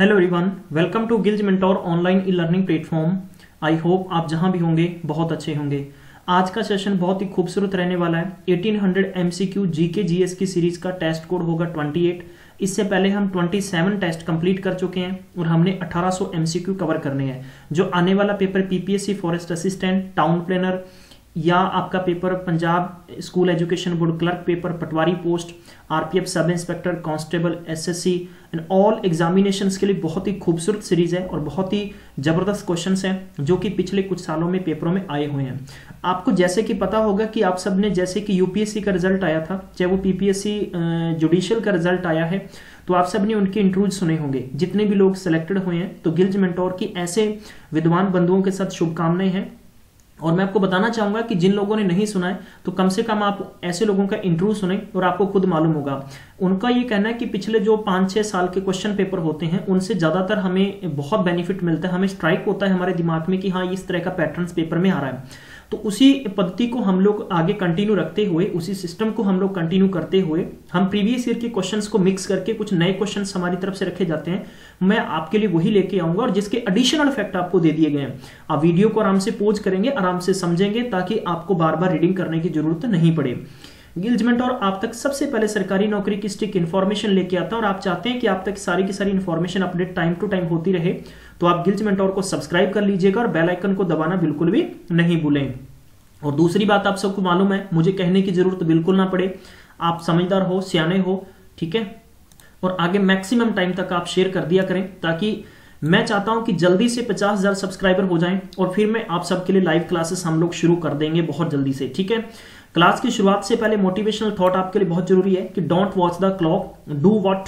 Hello everyone, welcome to Gillz Mentor online e learning platform. I hope आप जहां भी होंगे बहुत अच्छे होंगे। आज का सेशन बहुत ही खूबसूरत रहने वाला है। 1800 एमसीक्यू जीके जीएस की सीरीज का टेस्ट कोड होगा 28। इससे पहले हम 27 टेस्ट कंप्लीट कर चुके हैं और हमने 1800 एमसीक्यू कवर करने हैं। जो आने वाला paper PPSC forest assistant, town planner या आपका paper Punjab school education board clerk paper, patwari post, RPF sub inspector, constable, SSC and all examinations के लिए बहुत ही खूबसूरत सीरीज है और बहुत ही जबरदस्त क्वेश्चंस हैं जो कि पिछले कुछ सालों में पेपरों में आए हुए हैं। आपको जैसे कि पता होगा कि आप सब ने जैसे कि यूपीएससी का रिजल्ट आया था, चाहे वो पीपीएससी जुडिशियल का रिजल्ट आया है, तो आप सब ने उनके इंटरव्यूज सुने होंगे। जितने भी लोग सिलेक्टेड हुए हैं तो गिल्ज मेंटोर की ऐसे विद्वान बंधुओं के साथ शुभकामनाएं हैं। और मैं आपको बताना चाहूंगा कि जिन लोगों ने नहीं सुना है तो कम से कम आप ऐसे लोगों का इंटरव्यू सुने और आपको खुद मालूम होगा। उनका ये कहना है कि पिछले जो 5-6 साल के क्वेश्चन पेपर होते हैं उनसे ज्यादातर हमें बहुत बेनिफिट मिलता है। हमें स्ट्राइक होता है हमारे दिमाग में कि हाँ, इस तरह का पैटर्न पेपर में आ रहा है। तो उसी पद्धति को हम लोग आगे कंटिन्यू रखते हुए, उसी सिस्टम को हम लोग कंटिन्यू करते हुए, हम प्रीवियस ईयर के क्वेश्चंस को मिक्स करके कुछ नए क्वेश्चंस हमारी तरफ से रखे जाते हैं। मैं आपके लिए वही लेके आऊंगा और जिसके एडिशनल फैक्ट आपको दे दिए गए हैं। आप वीडियो को आराम से पॉज करेंगे, आराम से समझेंगे ताकि आपको बार बार रीडिंग करने की जरूरत नहीं पड़े। गिल्ज मेंटोर आप तक सबसे पहले सरकारी नौकरी की स्टिक इन्फॉर्मेशन लेके आता है और आप चाहते हैं कि आप तक सारी की सारी information update time to time होती रहे, तो आप गिल्ज मेंटोर को सब्सक्राइब कर लीजिएगा और बेल आइकन को दबाना बिल्कुल भी नहीं भूलें। और दूसरी बात, आप सबको मालूम है, मुझे कहने की जरूरत बिल्कुल ना पड़े, आप समझदार हो, सियाने हो, ठीक है। और आगे मैक्सिमम टाइम तक आप शेयर कर दिया करें ताकि मैं चाहता हूं कि जल्दी से 50,000 सब्सक्राइबर हो जाएं और फिर मैं आप सबके लिए लाइव क्लासेस हम लोग शुरू कर देंगे बहुत जल्दी से, ठीक है। क्लास की शुरुआत से पहले मोटिवेशनल थॉट आपके लिए बहुत जरूरी है कि don't watch the clock, do what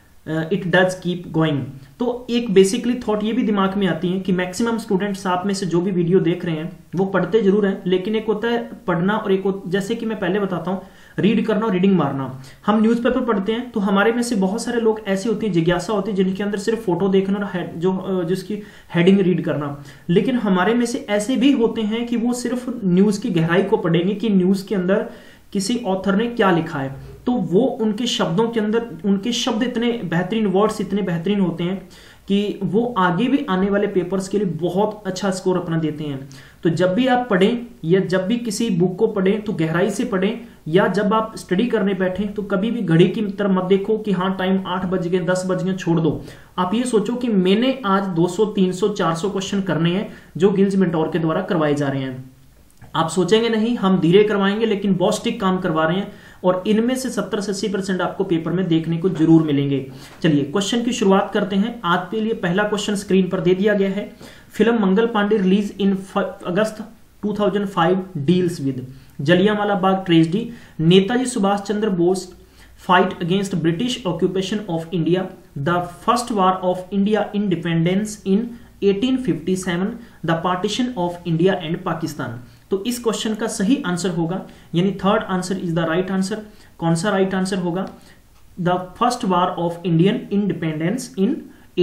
it does keep going. तो एक बेसिकली थॉट ये भी दिमाग में आती है कि मैक्सिमम स्टूडेंट्स आप में से जो भी वीडियो देख रहे हैं वो पढ़ते जरूर हैं, लेकिन एक होता है पढ़ना और एक जैसे कि मैं पहले बताता हूँ रीड करना और रीडिंग मारना। हम न्यूज़पेपर पढ़ते हैं तो हमारे में से बहुत सारे लोग ऐसे होते हैं, जिज्ञासा होती है जिनके अंदर सिर्फ फोटो देखना और जिसकी हेडिंग रीड करना। लेकिन हमारे में से ऐसे भी होते हैं कि वो सिर्फ न्यूज की गहराई को पढ़ेंगे कि न्यूज के अंदर किसी ऑथर ने क्या लिखा है। तो वो उनके शब्दों के अंदर, उनके शब्द इतने बेहतरीन, वर्ड्स इतने बेहतरीन होते हैं कि वो आगे भी आने वाले पेपर्स के लिए बहुत अच्छा स्कोर अपना देते हैं। तो जब भी आप पढ़ें या जब भी किसी बुक को पढ़ें तो गहराई से पढ़ें, या जब आप स्टडी करने बैठें तो कभी भी घड़ी की तरफ मत देखो कि हाँ टाइम 8 बज गए, 10 बज गए, छोड़ दो। आप ये सोचो कि मैंने आज 200, 300, 400 क्वेश्चन करने हैं जो गिल्ज मेंटोर के द्वारा करवाए जा रहे हैं। आप सोचेंगे नहीं हम धीरे करवाएंगे, लेकिन बहुत स्टिक काम करवा रहे हैं और इनमें से 70 से 80% आपको पेपर में देखने को जरूर मिलेंगे। चलिए क्वेश्चन की शुरुआत करते हैं। आज के लिए पहला क्वेश्चन स्क्रीन पर दे दिया गया है। Film Mangal Pandey release in August 2005 deals with Jallianwala Bagh tragedy, Netaji Subhash Chandra Bose fight against British occupation of India, the first war of India independence in 1857, the partition of India and Pakistan. तो इस क्वेश्चन का सही आंसर होगा, यानी third answer is the right answer. कौन सा right answer होगा? The first war of Indian independence in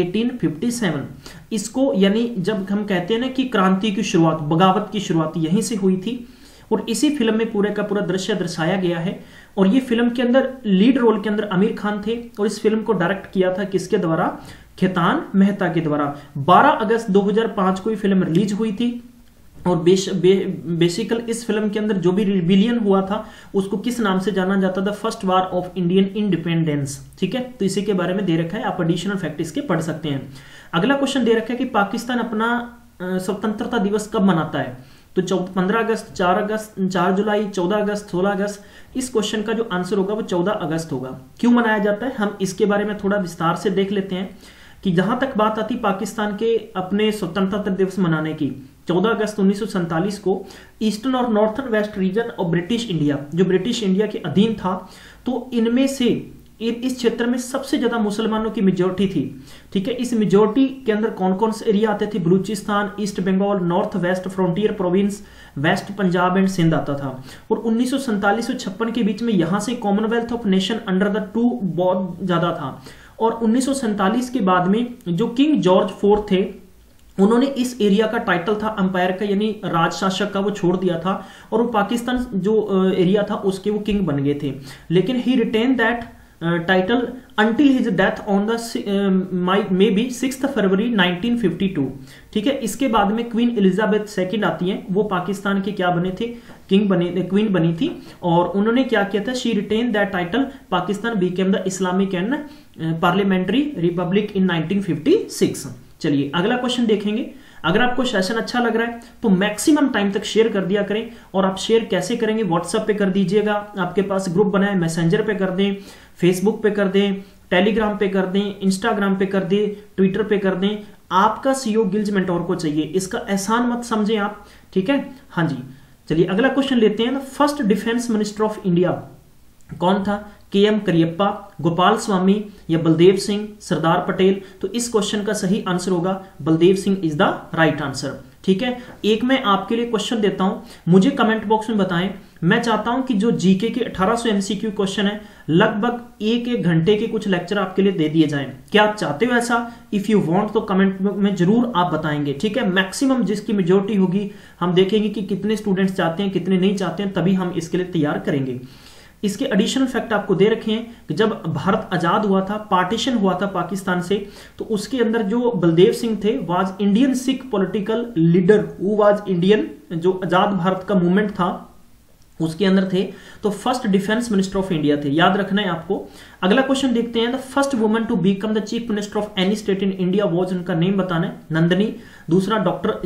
1857। इसको यानी जब हम कहते हैं ना कि क्रांति की शुरुआत, बगावत की शुरुआत यहीं से हुई थी और इसी फिल्म में पूरे का पूरा दृश्य दर्शाया गया है। और ये फिल्म के अंदर लीड रोल के अंदर आमिर खान थे और इस फिल्म को डायरेक्ट किया था किसके द्वारा? खेतान मेहता के द्वारा। 12 अगस्त 2005 को ये फिल्म रिलीज हुई थी और बेसिकल इस फिल्म के अंदर जो भी रिबिलियन हुआ था उसको किस नाम से जाना जाता था? First war of Indian independence, ठीक है। तो इसी के बारे में दे रखा है, आप एडिशनल फैक्ट इसके पढ़ सकते हैं। अगला क्वेश्चन दे रखा है कि पाकिस्तान अपना स्वतंत्रता दिवस कब मनाता है? तो 15 अगस्त, 4 अगस्त, 4 जुलाई, 14 अगस्त, 16 अगस्त। इस क्वेश्चन का जो आंसर होगा वो 14 अगस्त होगा। क्यों मनाया जाता है हम इसके बारे में थोड़ा विस्तार से देख लेते हैं कि जहां तक बात आती पाकिस्तान के अपने स्वतंत्रता दिवस मनाने की, 14 अगस्त 1947 को ईस्टर्न और नॉर्थर्न वेस्ट रीजन और ब्रिटिश इंडिया, जो ब्रिटिश इंडिया के अधीन था, तो इनमें से इस क्षेत्र में सबसे ज्यादा मुसलमानों की मेजोरिटी थी, ठीक है। इस मेजोरिटी के अंदर कौन कौन से एरिया आते थे? Balochistan, east Bengal, north west frontier province, west Punjab and Sindh आता था। और 1947 से 56 के बीच में यहां से commonwealth of nation under the to बहुत ज्यादा था। और 1947 के बाद में जो किंग जॉर्ज IV थे उन्होंने इस एरिया का टाइटल था अंपायर का, यानी राजशासक का, वो छोड़ दिया था और वो पाकिस्तान जो एरिया था उसके वो किंग बन गए थे। लेकिन he retain that title until his death on the may be 6 February 1952। ठीक है, इसके बाद में क्वीन एलिजाबेथ सेकंड आती हैं, वो पाकिस्तान के क्या बने थे, क्वीन बनी थी, और उन्होंने क्या किया था, she retain that title, Pakistan became the Islamic and parliamentary republic in 1956। चलिए अगला क्वेश्चन देखेंगे। अगर आपको सेशन अच्छा लग रहा है तो मैक्सिमम टाइम तक शेयर कर दिया करें, और आप शेयर कैसे करेंगे, व्हाट्सएप पे कर दीजिएगा, आपके पास ग्रुप बना है, मैसेंजर पे कर दें, फेसबुक पे कर दें, टेलीग्राम पे कर दें, इंस्टाग्राम पे कर दें, ट्विटर पे कर दें। आपका सीईओ गिल्ज मेंटोर को चाहिए, इसका एहसान मत समझें आप। ठीक है, हाँ जी। चलिए अगला क्वेश्चन लेते हैं। First defence minister of India कौन था, के.एम. करियप्पा, गोपाल स्वामी या बलदेव सिंह, सरदार पटेल? तो इस क्वेश्चन का सही आंसर होगा Baldev Singh is the right answer. ठीक है, एक मैं आपके लिए क्वेश्चन देता हूं, मुझे कमेंट बॉक्स में बताएं। मैं चाहता हूं कि जो जीके के 1800 एमसीक्यू क्वेश्चन है, लगभग एक घंटे के कुछ लेक्चर आपके लिए दे दिए जाएं। क्या आप चाहते हो ऐसा? इफ यू वांट तो कमेंट में जरूर आप बताएंगे। ठीक है, मैक्सिमम जिसकी मेजोरिटी होगी, हम देखेंगे कि कितने स्टूडेंट्स चाहते हैं, कितने नहीं चाहते हैं, तभी हम इसके लिए तैयार करेंगे। इसके एडिशनल फैक्ट आपको दे रखे हैं कि जब भारत आजाद हुआ था, पार्टीशन हुआ था पाकिस्तान से, तो उसके अंदर जो बलदेव सिंह थे was Indian Sikh political leader, वो वाज इंडियन, जो आजाद भारत का मूवमेंट था उसके अंदर थे, तो first defence minister of India थे, याद रखना है आपको। अगला क्वेश्चन देखते हैं। The first woman to become the chief minister of any state in India was, उनका नेम बताना है, नंदनी। दूसरा डॉक्टर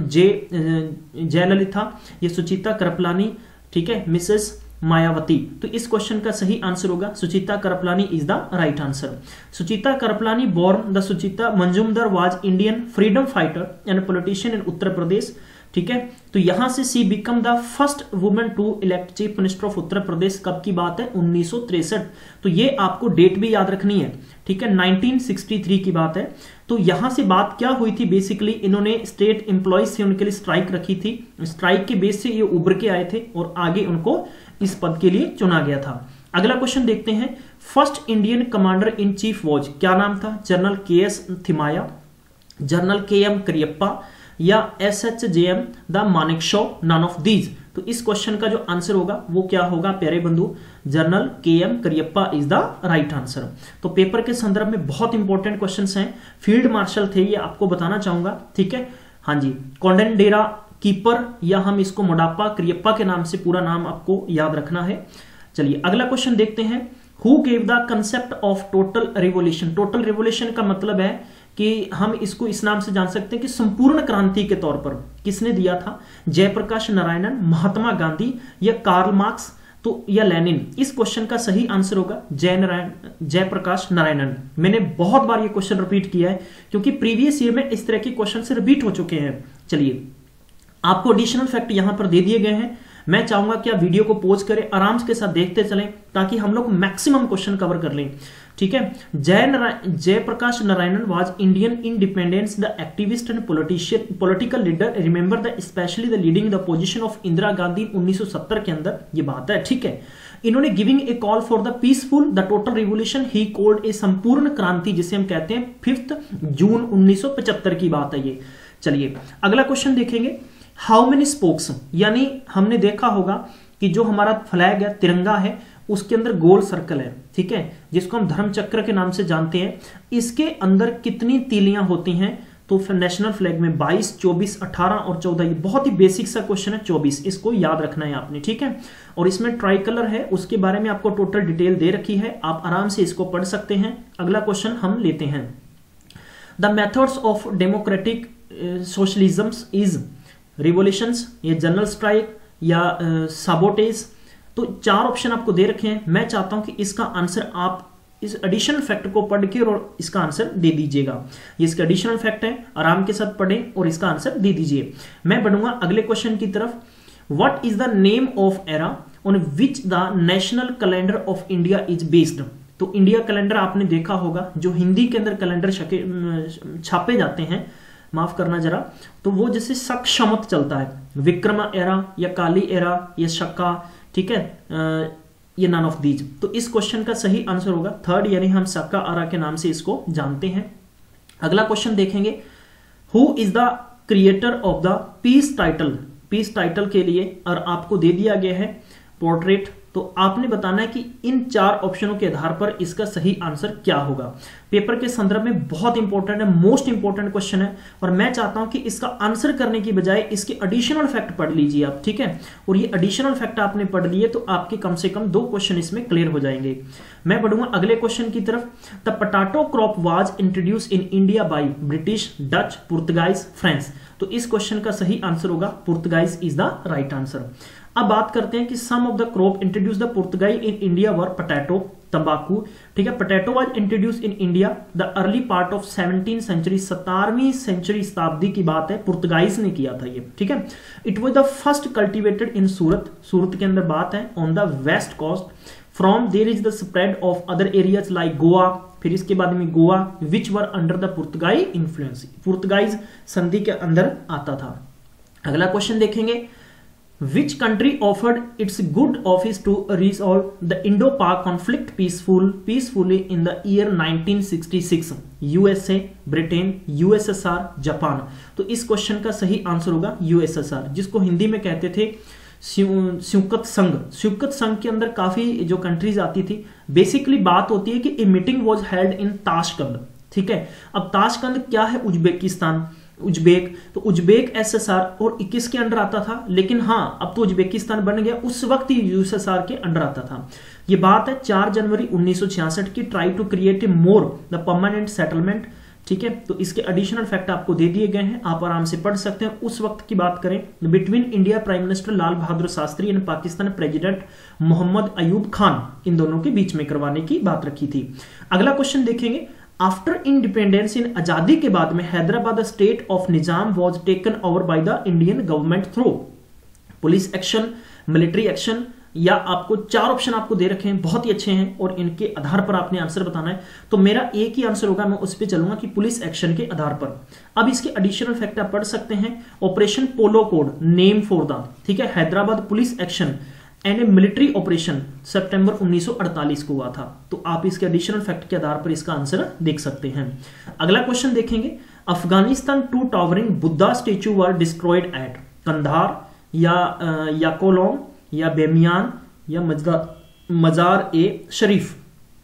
जयललिता, ये सुचिता कृपलानी, ठीक है, मिसेस मायावती। तो इस क्वेश्चन का सही आंसर होगा Sucheta Kripalani is the right answer. Sucheta Kripalani born the Sucheta Majumdar was Indian freedom fighter and politician in Uttar Pradesh. ठीक है, तो यहां से she become the first women to elect chief minister of Uttar Pradesh. कब की बात है? 1963। तो ये आपको डेट भी याद रखनी है। ठीक है, 1963 की बात है। तो यहां से बात क्या हुई थी, बेसिकली इन्होंने स्टेट एम्प्लॉयज से उनके लिए स्ट्राइक रखी थी, स्ट्राइक के बेस से ये उभर के आए थे और आगे उनको इस पद के लिए चुना गया था। अगला क्वेश्चन देखते हैं। First Indian commander in chief was, क्या नाम था? General K S. Thimayya, general K M. Cariappa या SHJM the Manekshaw, none of these. तो इस क्वेश्चन का जो आंसर होगा वो क्या होगा प्यारे बंधु? General K M. Cariappa is the right answer. तो पेपर के संदर्भ में बहुत इंपॉर्टेंट क्वेश्चंस हैं, फील्ड मार्शल थे ये, आपको बताना चाहूंगा। ठीक है, हाँ जी। कोंडेंडेरा कीपर, या हम इसको मोडाप्पा करियप्पा के नाम से पूरा नाम आपको याद रखना है। चलिए अगला क्वेश्चन देखते हैं। Who gave the concept of total revolution? Total revolution का मतलब है कि हम इसको इस नाम से जान सकते हैं कि संपूर्ण क्रांति के तौर पर किसने दिया था? जयप्रकाश नारायणन, महात्मा गांधी या कार्ल मार्क्स, तो या लेनिन? इस क्वेश्चन का सही आंसर होगा जयप्रकाश नारायणन। मैंने बहुत बार ये क्वेश्चन रिपीट किया है क्योंकि प्रीवियस ईयर में इस तरह के क्वेश्चन से रिपीट हो चुके हैं। चलिए, आपको एडिशनल फैक्ट यहां पर दे दिए गए हैं। मैं चाहूंगा कि आप वीडियो को पॉज करें, आराम के साथ देखते चलें ताकि हम लोग मैक्सिमम क्वेश्चन कवर कर लें। ठीक है, Jayaprakash Narayanan was Indian independence the activist and political leader, remember the specially the leading the position of Indira Gandhi 1970 के अंदर ये बात है। ठीक है, इन्होंने giving a call for the peaceful the total revolution he called a Sampoorna Kranti, जिसे हम कहते हैं 5 जून 1975 की बात है ये। चलिए अगला क्वेश्चन देखेंगे। हाउ मेनी स्पोक्स, यानी हमने देखा होगा कि जो हमारा फ्लैग है, तिरंगा है, उसके अंदर गोल सर्कल है, ठीक है, जिसको हम धर्म चक्र के नाम से जानते हैं। इसके अंदर कितनी तीलियां होती हैं? तो नेशनल फ्लैग में 22, 24, 18 और 14। ये बहुत ही बेसिक सा क्वेश्चन है, 24, इसको याद रखना है आपने। ठीक है, और इसमें ट्राई कलर है, उसके बारे में आपको टोटल डिटेल दे रखी है, आप आराम से इसको पढ़ सकते हैं। अगला क्वेश्चन हम लेते हैं। The methods of democratic socialism is revolutions, ये जनरल स्ट्राइक या साबोटेज। तो 4 ऑप्शन आपको दे रखे हैं। मैं चाहता हूं कि इसका आंसर आप इस एडिशनल फैक्ट को पढ़ के और इसका आंसर दे दीजिएगा। ये इसका एडिशनल फैक्ट है, आराम के साथ पढ़ें और इसका आंसर दे दीजिए। मैं बढ़ूंगा अगले क्वेश्चन की तरफ। What is the name of era on which the national calendar of India is based? तो इंडिया कैलेंडर आपने देखा होगा, जो हिंदी के अंदर कैलेंडर छापे जाते हैं, माफ करना जरा, तो वो जैसे सक्षमत चलता है, विक्रम एरा या काली एरा या शक्का, ठीक है, ये नन ऑफ दीज। तो इस क्वेश्चन का सही आंसर होगा 3rd, यानी हम सक्का आरा के नाम से इसको जानते हैं। अगला क्वेश्चन देखेंगे। Who is the creator of the peace title? Peace title के लिए और आपको दे दिया गया है पोर्ट्रेट, तो आपने बताना है कि इन 4 ऑप्शनों के आधार पर इसका सही आंसर क्या होगा। पेपर के संदर्भ में बहुत इंपॉर्टेंट है, मोस्ट इंपॉर्टेंट क्वेश्चन है, और मैं चाहता हूं कि इसका आंसर करने की बजाय इसके एडिशनल फैक्ट पढ़ लीजिए आप, ठीक है। और ये एडिशनल फैक्ट आपने पढ़ लिए तो आपके कम से कम 2 क्वेश्चन इसमें क्लियर हो जाएंगे। मैं बढ़ूंगा अगले क्वेश्चन की तरफ। The potato crop was introduce in India by British, Dutch, Portuguese, French. तो इस क्वेश्चन का सही आंसर होगा Portuguese is the right answer. अब बात करते हैं कि some of the crop introduce the Portuguese in India were potato, तंबाकू, ठीक है। Potato was introduce in India the early part of 17वीं सेंचुरी, 17वीं सेंचुरी शताब्दी की बात है, पुर्तगाइज ने किया था ये, ठीक है। It was the first cultivated in Surat, Surat के अंदर बात है, on the west coast. From there is the spread of other areas like Goa, फिर इसके बाद में Goa which were under the Portuguese influence, Portuguese संधि के अंदर आता था। अगला क्वेश्चन देखेंगे, Which country offered its good office to resolve the Indo-Pak conflict peacefully in the year 1966? USA, Britain, USSR, Japan. तो इस क्वेश्चन का सही आंसर होगा USSR, जिसको हिंदी में कहते थे संयुक्त संघ। संयुक्त संघ के अंदर काफी जो कंट्रीज आती थी। बेसिकली बात होती है कि a meeting was held in Tashkent, ठीक है। अब ताशकंद क्या है? उज्बेकिस्तान, उज्बेक, तो उज्बेक एसएसआर और 21 के अंडर आता था, लेकिन हाँ अब तो उज्बेकिस्तान बन गया, उस वक्त ही यूएसएसआर के अंडर आता था। ये बात है 4 जनवरी 1966 की। Try to create a more the permanent settlement, ठीक है। तो इसके एडिशनल फैक्ट आपको दे दिए गए हैं, आप आराम से पढ़ सकते हैं। उस वक्त की बात करें, between India prime minister Lal Bahadur Shastri and Pakistan president Mohammad Ayub Khan, इन दोनों के बीच में करवाने की बात रखी थी। अगला क्वेश्चन देखेंगे, आफ्टर इंडिपेंडेंस इन आजादी के बाद में Hyderabad state of Nizam was taken over by the Indian government through police action, military action, या आपको 4 ऑप्शन आपको दे रखे हैं, बहुत ही अच्छे हैं और इनके आधार पर आपने आंसर बताना है। तो मेरा एक ही आंसर होगा, मैं उस पर चलूंगा कि पुलिस एक्शन के आधार पर। अब इसके एडिशनल फैक्ट आप पढ़ सकते हैं, operation polo code, name for the, ठीक है, Hyderabad police action and a military operation सितंबर 1948 को हुआ था। तो आप इसके एडिशनल फैक्ट के आधार पर इसका आंसर देख सकते हैं। अगला क्वेश्चन देखेंगे, Afghanistan 2 towering Buddha statue were destroyed at Kandahar, या याकोलोंग, या बेमियान, या मजार ए शरीफ।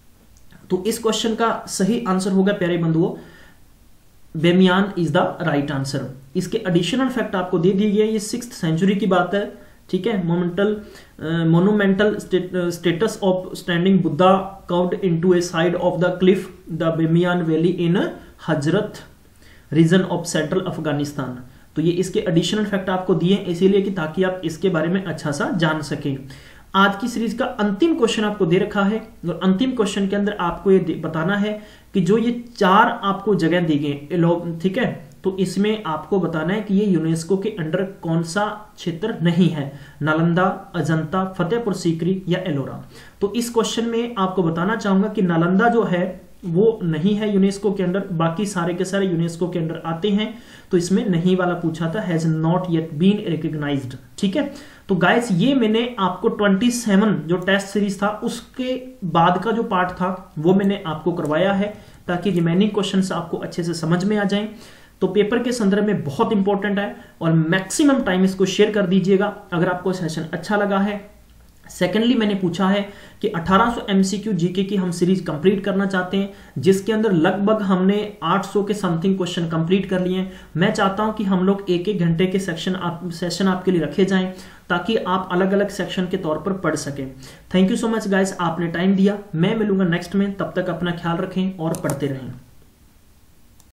तो इस क्वेश्चन का सही आंसर होगा प्यारे बंधुओं, Bamiyan is the right answer. इसके एडिशनल फैक्ट आपको दे दिए गए, ये 6th सेंचुरी की बात है, ठीक है। Monumental statues of standing Buddha carved into a side of the cliff the Bamiyan valley in Hazarajat region of central Afghanistan. तो ये इसके एडिशनल फैक्ट आपको दिए इसीलिए कि ताकि आप इसके बारे में अच्छा सा जान सकें। आज की सीरीज का अंतिम क्वेश्चन आपको दे रखा है और अंतिम क्वेश्चन के अंदर आपको ये बताना है कि जो ये 4 आपको जगह दी गई, ठीक है, तो इसमें आपको बताना है कि ये यूनेस्को के अंडर कौन सा क्षेत्र नहीं है, नालंदा, अजंता, फतेहपुर सीकरी या एलोरा। तो इस क्वेश्चन में आपको बताना चाहूंगा कि नालंदा जो है वो नहीं है यूनेस्को के अंडर, बाकी सारे के सारे यूनेस्को के अंडर आते हैं। तो इसमें नहीं वाला पूछा था, has not yet been recognised, ठीक है। तो गाइस ये मैंने आपको 27 जो टेस्ट सीरीज था उसके बाद का जो पार्ट था वो मैंने आपको करवाया है, ताकि रिमेनिंग क्वेश्चंस आपको अच्छे से समझ में आ जाएं। तो पेपर के संदर्भ में बहुत इंपॉर्टेंट है और मैक्सिमम टाइम इसको शेयर कर दीजिएगा अगर आपको सेशन अच्छा लगा है। सेकेंडली मैंने पूछा है कि 1800 MCQ जीके की हम सीरीज कंप्लीट करना चाहते हैं, जिसके अंदर लगभग हमने 800 के समथिंग क्वेश्चन कंप्लीट कर लिए हैं। मैं चाहता हूं कि हम लोग 1-1 घंटे के सेशन आपके लिए रखे जाएं ताकि आप अलग अलग सेक्शन के तौर पर पढ़ सकें। Thank you so much guys, आपने टाइम दिया। मैं मिलूंगा नेक्स्ट में, तब तक अपना ख्याल रखें और पढ़ते रहें।